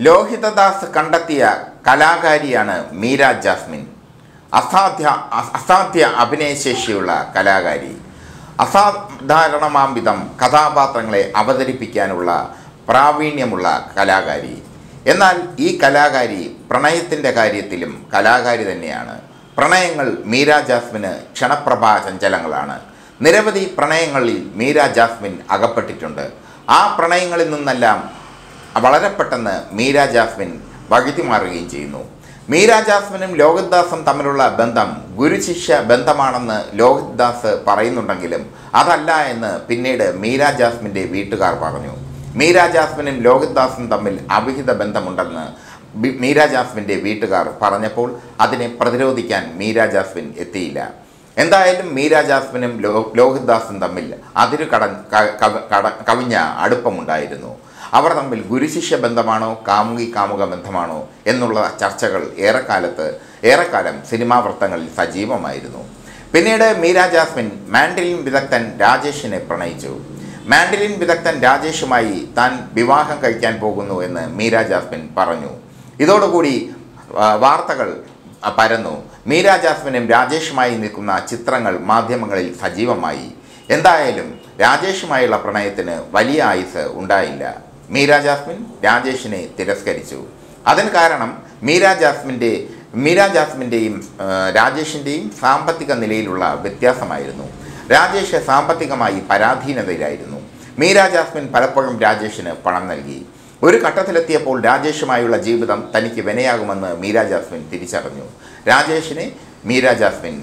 ലോഹിതദാസ് കണ്ടെത്തിയ കലാകാരിയാണ് മീര ജാസ്മിൻ. അസാധ്യ അഭിനയശേഷിയുള്ള കലാകാരി. അസാധാരണമാംവിധം കഥാപാത്രങ്ങളെ അവതരിപ്പിക്കാനുള്ള പ്രാവീണ്യമുള്ള കലാകാരി. എന്നാൽ ഈ കലാകാരി പ്രണയത്തിൻ്റെ കാര്യത്തിലും കലാകാരി തന്നെയാണ്. പ്രണയങ്ങൾ മീര ജാസ്മിന് ക്ഷണപ്രഭാ ചഞ്ചലങ്ങളാണ്. നിരവധി പ്രണയങ്ങളിൽ മീര ജാസ്മിൻ അകപ്പെട്ടിട്ടുണ്ട്. ആ പ്രണയങ്ങളിൽ നിന്നെല്ലാം വളരെ പെട്ടെന്ന് മീര ജാസ്മിൻ വഴുതി മാറുകയും ചെയ്യുന്നു. മീര ജാസ്മിനും ലോഹിതദാസും തമ്മിലുള്ള ബന്ധം ഗുരുശിഷ്യ ബന്ധമാണെന്ന് ലോഹിതദാസ് പറയുന്നുണ്ടെങ്കിലും അതല്ല എന്ന് പിന്നീട് മീര ജാസ്മിൻ്റെ വീട്ടുകാർ പറഞ്ഞു. മീര ജാസ്മിനും ലോഹിതദാസും തമ്മിൽ അവിഹിത ബന്ധമുണ്ടെന്ന് മീര ജാസ്മിൻ്റെ വീട്ടുകാർ പറഞ്ഞപ്പോൾ അതിനെ പ്രതിരോധിക്കാൻ മീര ജാസ്മിൻ എത്തിയില്ല. എന്തായാലും മീര ജാസ്മിനും ലോഹിതദാസും തമ്മിൽ അതിരു കവിഞ്ഞ അടുപ്പമുണ്ടായിരുന്നു. അവർ തമ്മിൽ ഗുരുശിഷ്യ ബന്ധമാണോ കാമുക ബന്ധമാണോ എന്നുള്ള ചർച്ചകൾ ഏറെക്കാലം സിനിമാ വൃത്തങ്ങളിൽ സജീവമായിരുന്നു. പിന്നീട് മീര ജാസ്മിൻ മാൻഡലിൻ വിദഗ്ധൻ രാജേഷിനെ പ്രണയിച്ചു. മാൻഡലിൻ വിദഗ്ധൻ രാജേഷുമായി താൻ വിവാഹം കഴിക്കാൻ പോകുന്നു എന്ന് മീര ജാസ്മിൻ പറഞ്ഞു. ഇതോടുകൂടി വാർത്തകൾ പരന്നു. മീര ജാസ്മിനും രാജേഷുമായി നിൽക്കുന്ന ചിത്രങ്ങൾ മാധ്യമങ്ങളിൽ സജീവമായി. എന്തായാലും രാജേഷുമായുള്ള പ്രണയത്തിന് വലിയ ആയുസ് ഉണ്ടായില്ല. മീര ജാസ്മിൻ രാജേഷിനെ തിരസ്കരിച്ചു. അതിന് കാരണം മീര ജാസ്മിൻ്റെയും രാജേഷിൻ്റെയും സാമ്പത്തിക നിലയിലുള്ള വ്യത്യാസമായിരുന്നു. രാജേഷ് സാമ്പത്തികമായി പരാധീനതയിലായിരുന്നു. മീര ജാസ്മിൻ പലപ്പോഴും രാജേഷിന് പണം നൽകി. ഒരു ഘട്ടത്തിലെത്തിയപ്പോൾ രാജേഷുമായുള്ള ജീവിതം തനിക്ക് വിനയാകുമെന്ന് മീര ജാസ്മിൻ തിരിച്ചറിഞ്ഞു. രാജേഷിനെ മീര ജാസ്മിൻ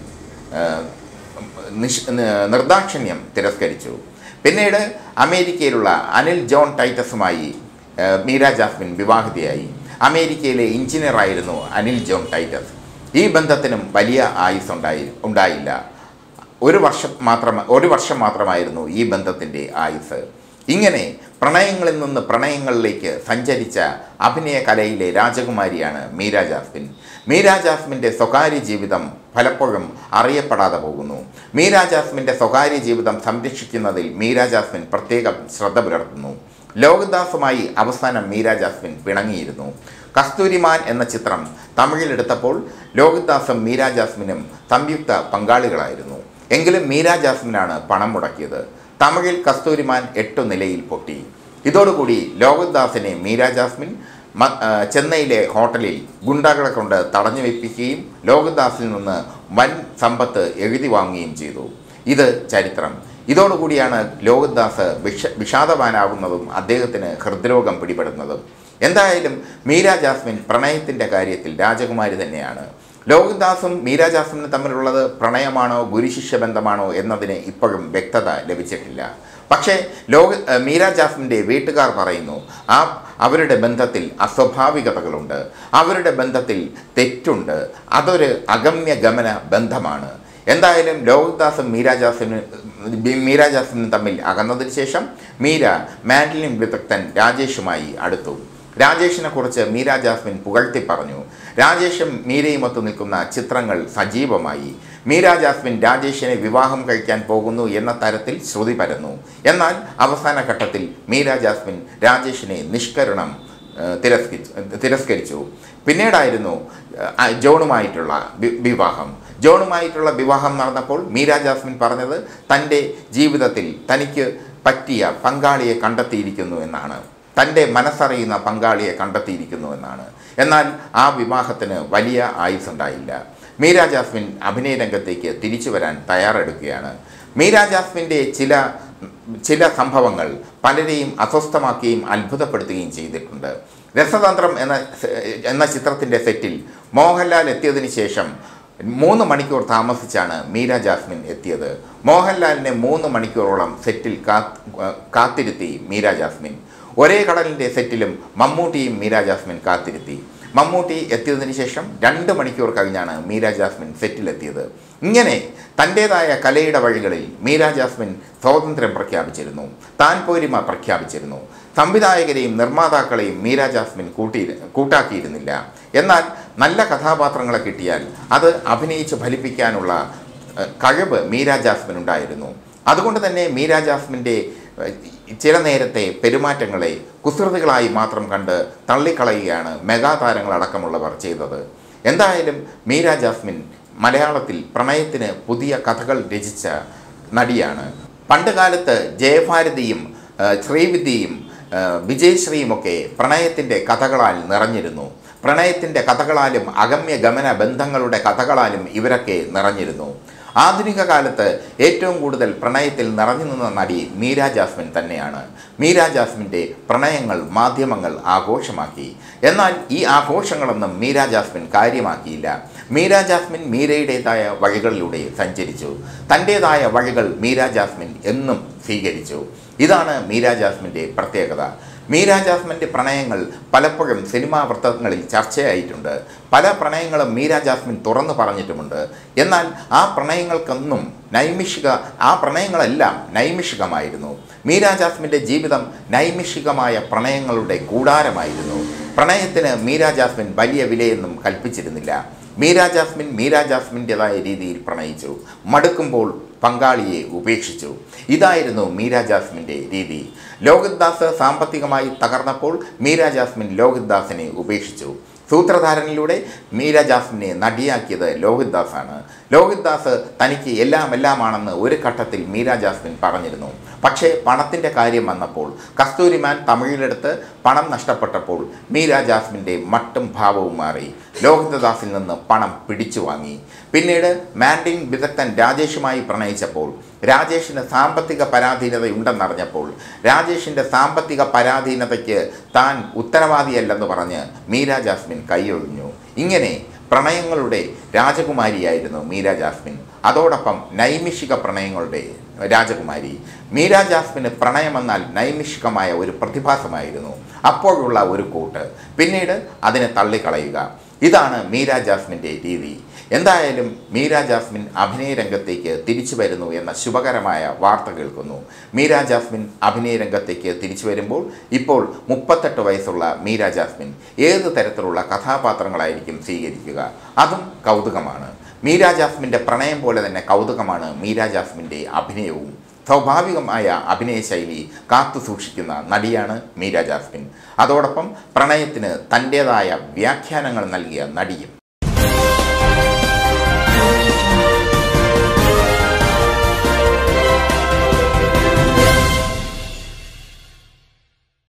നിർദാക്ഷിണ്യം തിരസ്കരിച്ചു. പിന്നീട് അമേരിക്കയിലുള്ള അനിൽ ജോൺ ടൈറ്റസുമായി മീര ജാസ്മിൻ വിവാഹിതയായി. അമേരിക്കയിലെ എഞ്ചിനീയറായിരുന്നു അനിൽ ജോൺ ടൈറ്റസ്. ഈ ബന്ധത്തിനും വലിയ ആയുസ് ഉണ്ടായില്ല. ഒരു വർഷം മാത്രമായിരുന്നു ഈ ബന്ധത്തിൻ്റെ ആയുസ്. ഇങ്ങനെ പ്രണയങ്ങളിൽ നിന്ന് പ്രണയങ്ങളിലേക്ക് സഞ്ചരിച്ച അഭിനയ കലയിലെ രാജകുമാരിയാണ് മീര ജാസ്മിൻ. മീര ജാസ്മിൻ്റെ സ്വകാര്യ ജീവിതം പലപ്പോഴും അറിയപ്പെടാതെ പോകുന്നു. മീര ജാസ്മിൻ്റെ സ്വകാര്യ ജീവിതം സംരക്ഷിക്കുന്നതിൽ മീര ജാസ്മിൻ പ്രത്യേകം ശ്രദ്ധ പുലർത്തുന്നു. ലോഹിതദാസുമായി അവസാനം മീര ജാസ്മിൻ പിണങ്ങിയിരുന്നു. കസ്തൂരിമാൻ എന്ന ചിത്രം തമിഴിലെടുത്തപ്പോൾ ലോഹിതദാസും മീര ജാസ്മിനും സംയുക്ത പങ്കാളികളായിരുന്നു. എങ്കിലും മീര ജാസ്മിനാണ് പണം മുടക്കിയത്. തമിഴിൽ കസ്തൂരിമാൻ 8 നിലയിൽ പൊട്ടി. ഇതോടുകൂടി ലോഹിതദാസിനെ മീര ജാസ്മിൻ ചെന്നൈയിലെ ഹോട്ടലിൽ ഗുണ്ടകളെ കൊണ്ട് തടഞ്ഞു വെപ്പിക്കുകയും ലോഹിതദാസിൽ നിന്ന് വൻ സമ്പത്ത് എഴുതി വാങ്ങുകയും ചെയ്തു. ഇത് ചരിത്രം. ഇതോടുകൂടിയാണ് ലോഹിതദാസ് വിഷാദവാനാവുന്നതും അദ്ദേഹത്തിന് ഹൃദ്രോഗം പിടിപെടുന്നതും. എന്തായാലും മീര ജാസ്മിൻ പ്രണയത്തിൻ്റെ കാര്യത്തിൽ രാജകുമാരി തന്നെയാണ്. ലോഹിതദാസും മീര ജാസ്മിനും തമ്മിലുള്ളത് പ്രണയമാണോ ഗുരുശിഷ്യ ബന്ധമാണോ എന്നതിന് ഇപ്പോഴും വ്യക്തത ലഭിച്ചിട്ടില്ല. പക്ഷേ മീര ജാസ്മിൻ്റെ വീട്ടുകാർ പറയുന്നു അവരുടെ ബന്ധത്തിൽ അസ്വാഭാവികതകളുണ്ട്, അവരുടെ ബന്ധത്തിൽ തെറ്റുണ്ട്, അതൊരു അഗമ്യഗമന ബന്ധമാണ്. എന്തായാലും ലോഹിതദാസും മീര ജാസ്മിനും തമ്മിൽ അകന്നതിന് ശേഷം മീര മാൻഡലിൻ വിദഗ്ധൻ രാജേഷുമായി അടുത്തു. രാജേഷിനെ കുറിച്ച് മീര ജാസ്മിൻ പുകഴ്ത്തി പറഞ്ഞു. രാജേഷും മീരയുമൊത്തു നിൽക്കുന്ന ചിത്രങ്ങൾ സജീവമായി. മീര ജാസ്മിൻ രാജേഷിനെ വിവാഹം കഴിക്കാൻ പോകുന്നു എന്ന തരത്തിൽ ശ്രുതി പരന്നു. എന്നാൽ അവസാന ഘട്ടത്തിൽ മീര ജാസ്മിൻ രാജേഷിനെ നിഷ്കരുണം തിരസ്കരിച്ചു. പിന്നീടായിരുന്നു ജോണുമായിട്ടുള്ള വിവാഹം നടന്നപ്പോൾ മീര ജാസ്മിൻ പറഞ്ഞത് തൻ്റെ ജീവിതത്തിൽ തനിക്ക് പറ്റിയ പങ്കാളിയെ കണ്ടെത്തിയിരിക്കുന്നു എന്നാണ്. തൻ്റെ മനസ്സറിയുന്ന പങ്കാളിയെ കണ്ടെത്തിയിരിക്കുന്നു എന്നാണ്. എന്നാൽ ആ വിവാഹത്തിന് വലിയ ആയുസ്സുണ്ടായില്ല. മീര ജാസ്മിൻ അഭിനയ രംഗത്തേക്ക് തിരിച്ചു വരാൻ തയ്യാറെടുക്കുകയാണ്. മീര ജാസ്മിൻ്റെ ചില സംഭവങ്ങൾ പലരെയും അസ്വസ്ഥമാക്കുകയും അത്ഭുതപ്പെടുത്തുകയും ചെയ്തിട്ടുണ്ട്. രസതന്ത്രം എന്ന ചിത്രത്തിൻ്റെ സെറ്റിൽ മോഹൻലാൽ എത്തിയതിന് ശേഷം 3 മണിക്കൂർ താമസിച്ചാണ് മീര ജാസ്മിൻ എത്തിയത്. മോഹൻലാലിനെ 3 മണിക്കൂറോളം സെറ്റിൽ കാത്തിരുത്തി മീര ജാസ്മിൻ. ഒരേ കടലിൻ്റെ സെറ്റിലും മമ്മൂട്ടിയും മീര ജാസ്മിൻ കാത്തിരുത്തി. മമ്മൂട്ടി എത്തിയതിനു ശേഷം 2 മണിക്കൂർ കഴിഞ്ഞാണ് മീര ജാസ്മിൻ സെറ്റിലെത്തിയത്. ഇങ്ങനെ തൻ്റേതായ കലയുടെ വഴികളിൽ മീര ജാസ്മിൻ സ്വാതന്ത്ര്യം പ്രഖ്യാപിച്ചിരുന്നു, താൻ പോരിമ പ്രഖ്യാപിച്ചിരുന്നു. സംവിധായകരെയും നിർമ്മാതാക്കളെയും മീര ജാസ്മിൻ കൂട്ടാക്കിയിരുന്നില്ല. എന്നാൽ നല്ല കഥാപാത്രങ്ങളെ കിട്ടിയാൽ അത് അഭിനയിച്ച് ഫലിപ്പിക്കാനുള്ള കഴിവ് മീര ജാസ്മിനുണ്ടായിരുന്നു. അതുകൊണ്ട് തന്നെ മീര ജാസ്മിൻ്റെ ചില നേരത്തെ പെരുമാറ്റങ്ങളെ കുസൃതികളായി മാത്രം കണ്ട് തള്ളിക്കളയുകയാണ് മെഗാതാരങ്ങളടക്കമുള്ളവർ ചെയ്തത്. എന്തായാലും മീര ജാസ്മിൻ മലയാളത്തിൽ പ്രണയത്തിന് പുതിയ കഥകൾ രചിച്ച നടിയാണ്. പണ്ട് കാലത്ത് ജയഭാരതിയും ശ്രീവിദ്യയും വിജയശ്രീയുമൊക്കെ പ്രണയത്തിൻ്റെ കഥകളാൽ നിറഞ്ഞിരുന്നു. പ്രണയത്തിൻ്റെ കഥകളാലും അഗമ്യ ഗമന ബന്ധങ്ങളുടെ കഥകളാലും ഇവരൊക്കെ നിറഞ്ഞിരുന്നു. ആധുനിക കാലത്ത് ഏറ്റവും കൂടുതൽ പ്രണയത്തിൽ നിറഞ്ഞു നിന്ന നടി മീര ജാസ്മിൻ തന്നെയാണ്. മീര ജാസ്മിൻ്റെ പ്രണയങ്ങൾ മാധ്യമങ്ങൾ ആഘോഷമാക്കി. എന്നാൽ ഈ ആഘോഷങ്ങളൊന്നും മീര ജാസ്മിൻ കാര്യമാക്കിയില്ല. മീര ജാസ്മിൻ മീരയുടേതായ വഴികളിലൂടെ സഞ്ചരിച്ചു. തൻ്റേതായ വഴികൾ മീര ജാസ്മിൻ എന്നും സ്വീകരിച്ചു. ഇതാണ് മീര ജാസ്മിൻ്റെ പ്രത്യേകത. മീര ജാസ്മിൻ്റെ പ്രണയങ്ങൾ പലപ്പോഴും സിനിമാ വൃത്തങ്ങളിൽ ചർച്ചയായിട്ടുണ്ട്. പല പ്രണയങ്ങളും മീര ജാസ്മിൻ തുറന്നു പറഞ്ഞിട്ടുമുണ്ട്. എന്നാൽ ആ പ്രണയങ്ങളെല്ലാം നൈമിഷികമായിരുന്നു. മീര ജാസ്മിൻ്റെ ജീവിതം നൈമിഷികമായ പ്രണയങ്ങളുടെ കൂടാരമായിരുന്നു. പ്രണയത്തിന് മീര ജാസ്മിൻ വലിയ വിലയൊന്നും കൽപ്പിച്ചിരുന്നില്ല. മീര ജാസ്മിൻ്റെതായ രീതിയിൽ പ്രണയിച്ചു. മടുക്കുമ്പോൾ പങ്കാളിയെ ഉപേക്ഷിച്ചു. ഇതായിരുന്നു മീര ജാസ്മിൻ്റെ രീതി. ലോഹിത് ദാസ് സാമ്പത്തികമായി തകർന്നപ്പോൾ മീര ജാസ്മിൻ ലോഹിത് ദാസിനെ ഉപേക്ഷിച്ചു. സൂത്രധാരനിലൂടെ മീര ജാസ്മിനെ നടിയാക്കിയത് ലോഹിത് ദാസാണ്. ലോഹിത് ദാസ് തനിക്ക് എല്ലാമാണെന്ന് ഒരു ഘട്ടത്തിൽ മീര ജാസ്മിൻ പറഞ്ഞിരുന്നു. പക്ഷേ പണത്തിൻ്റെ കാര്യം വന്നപ്പോൾ, കസ്തൂരിമാൻ തമിഴിലെടുത്ത് പണം നഷ്ടപ്പെട്ടപ്പോൾ മീര ജാസ്മിൻ്റെ മട്ടും ഭാവവും മാറി. ലോഹിത് ദാസിൽ നിന്ന് പണം പിടിച്ചു വാങ്ങി. പിന്നീട് മാൻഡിങ് വിദഗ്ധൻ രാജേഷുമായി പ്രണയിച്ചപ്പോൾ രാജേഷിന് സാമ്പത്തിക പരാധീനതയുണ്ടെന്നറിഞ്ഞപ്പോൾ രാജേഷിൻ്റെ സാമ്പത്തിക പരാധീനതയ്ക്ക് താൻ ഉത്തരവാദിയല്ലെന്ന് പറഞ്ഞ് മീര ജാസ്മിൻ കൈയൊഴിഞ്ഞു. ഇങ്ങനെ പ്രണയങ്ങളുടെ രാജകുമാരിയായിരുന്നു മീര ജാസ്മിൻ. അതോടൊപ്പം നൈമിഷിക പ്രണയങ്ങളുടെ രാജകുമാരി. മീര ജാസ്മിന് പ്രണയമെന്നാൽ നൈമിഷികമായ ഒരു പ്രതിഭാസമായിരുന്നു. അപ്പോഴുള്ള ഒരു കൂട്ട്, പിന്നീട് അതിനെ തള്ളിക്കളയുക. ഇതാണ് മീര ജാസ്മിൻ്റെ രീതി. എന്തായാലും മീര ജാസ്മിൻ അഭിനയ രംഗത്തേക്ക് തിരിച്ചു വരുന്നു എന്ന ശുഭകരമായ വാർത്ത കേൾക്കുന്നു. മീര ജാസ്മിൻ അഭിനയ രംഗത്തേക്ക് തിരിച്ചു വരുമ്പോൾ ഇപ്പോൾ 38 വയസ്സുള്ള മീര ജാസ്മിൻ ഏത് തരത്തിലുള്ള കഥാപാത്രങ്ങളായിരിക്കും സ്വീകരിക്കുക? അതും കൗതുകമാണ്. മീര ജാസ്മിൻ്റെ പ്രണയം പോലെ തന്നെ കൗതുകമാണ് മീര ജാസ്മിൻ്റെ അഭിനയവും. സ്വാഭാവികമായ അഭിനയ ശൈലി കാത്തു സൂക്ഷിക്കുന്ന നടിയാണ് മീര ജാസ്മിൻ. അതോടൊപ്പം പ്രണയത്തിന് തൻ്റേതായ വ്യാഖ്യാനങ്ങൾ നൽകിയ നടിയും.